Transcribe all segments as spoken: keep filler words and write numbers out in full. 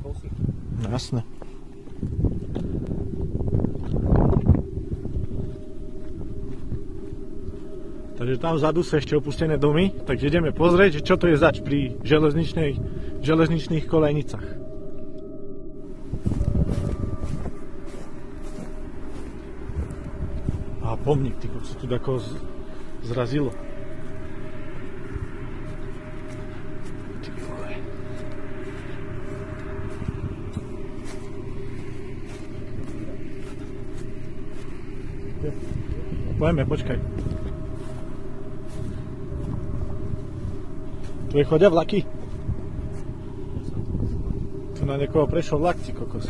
Stretol si? No jasné. Takže tam vzadu sú ešte opustené domy, takže ideme pozrieť, čo to je zač pri železničnej, železničných kolejnicách. A pomník, ty kokos, tu tako zrazilo. Ty vole. Pojďme, počkaj. Tu chodia vlaky? Tu na niekoho prešiel vlak, ty kokos.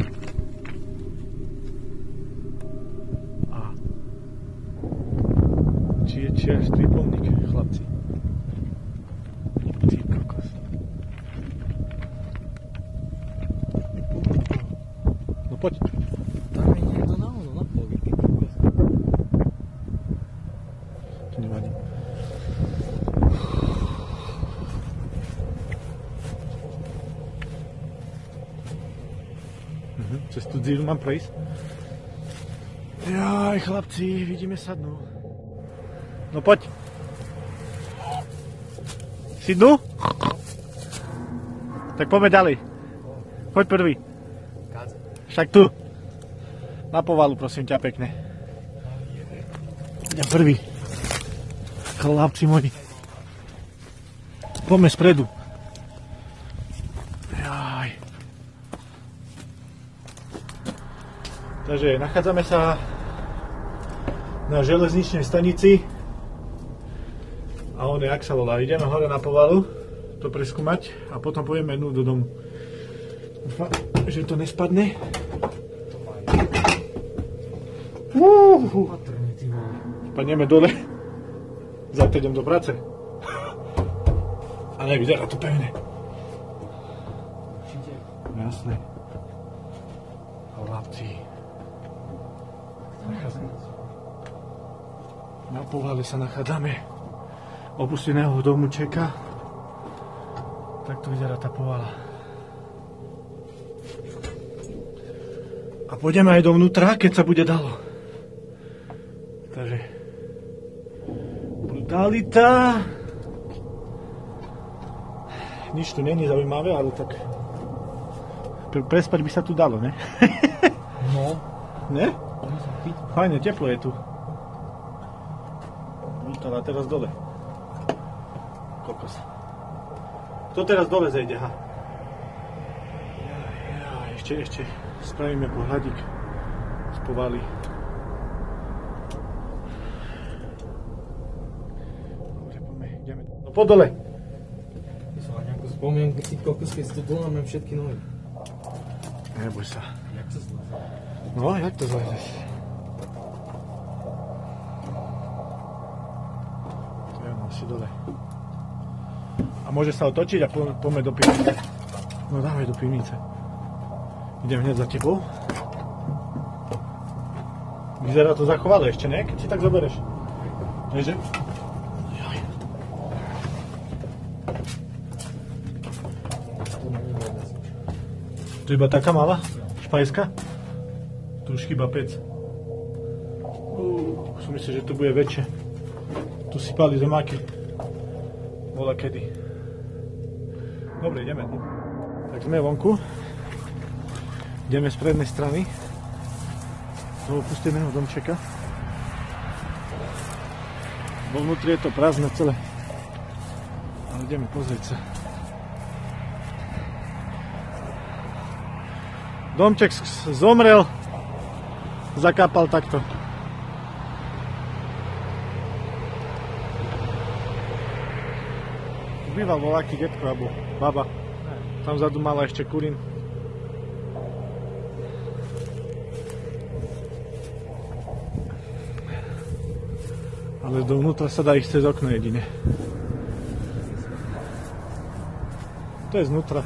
A. Či je čerstvý pomník, chlapci. Ty kokos. No poď. Tam je niekto na ono, na poli, ty kokos. Tu nevadí. Cez tú díru mám prejsť. Jaj, chlapci, vidíme sa dnu. No poď. Si dnu? Tak poďme ďalej. Poď prvý. Však tu. Na povalu, prosím ťa, pekne. Ja prvý. Chlapci moji. Poďme spredu. Takže nachádzame sa na železničnej stanici a on je, jak sa volá, ideme hore na povalu to preskúmať a potom pôjdeme dnu do domu. Dúfam, že to nespadne. Uhu. Spadneme dole. Zajtra idem do práce. Ale vyzerá to pevne. Jasné. Chlapci. Na povale sa nachádzame opusteného domu čeka. Tak to vyzerá tá povala. A pôjdeme aj dovnútra, keď sa bude dalo. Takže brutalita. Nič tu není zaujímavé, ale tak prespať by sa tu dalo, ne? No. Ne? Fajne, teplo je tu. A teraz dole. Kokos. Kto teraz dole zejde, ha? Ja, ja, ešte, ešte spravíme pohľadík z povaly. Dobre, poďme, ideme. No po dole. Ja som aj nejakú spomienku, si kokos, keď si tu dole mám všetky nohy. Neboj sa. Jak sa zleze? No, jak to zlezeš? Si dole. A môže sa otočiť a po, poďme do pivnice. No dávaj do pivnice. Idem hneď za tebou. Vyzerá to zachovalé ešte, ne? Keď si tak zoberieš. Ježe? Jaj. To je iba taká malá špajska? Tu už chýba pec. Uh, som myslel, že to bude väčšie. Tu sypali zemáky. Bola kedy. Dobre, ideme. Tak sme vonku. Ideme z prednej strany toho opusteného domčeka. Vo vnútri je to prázdne celé. Ale ideme pozrieť sa. Domček zomrel. Zakápal takto. Býval voľaký detko alebo baba. Tam vzadu mala ešte kurín. Ale dovnútra sa dá ísť cez okno jedine. To je znútra.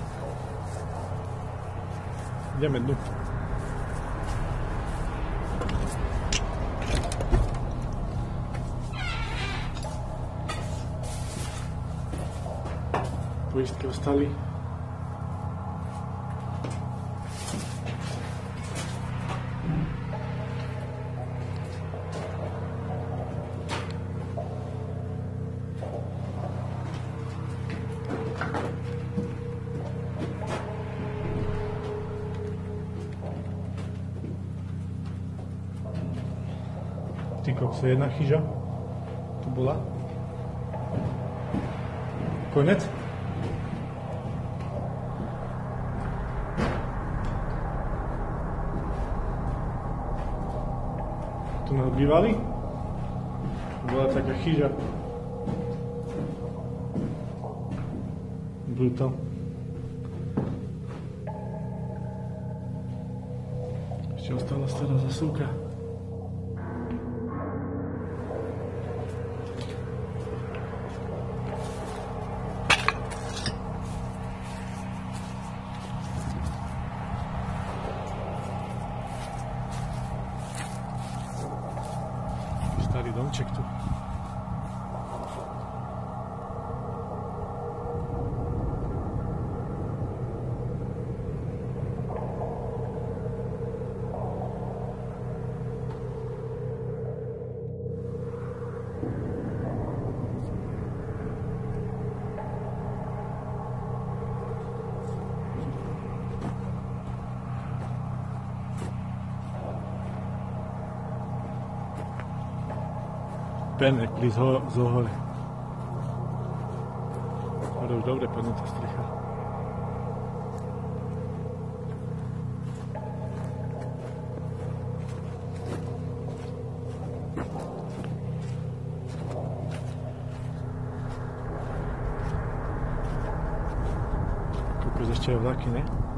Ideme dnu. Poistky ostali. Ty kokso, jedna chyža. Tu bola. Konec? Tu nás bývali? Bola taká chyža. Brutál. Ešte ostala stará zasúka. Starý domček tu. Penek, blíz ho, z hore. Ale už dobre penutá strecha. Kokos, ešte aj vlaky, ne?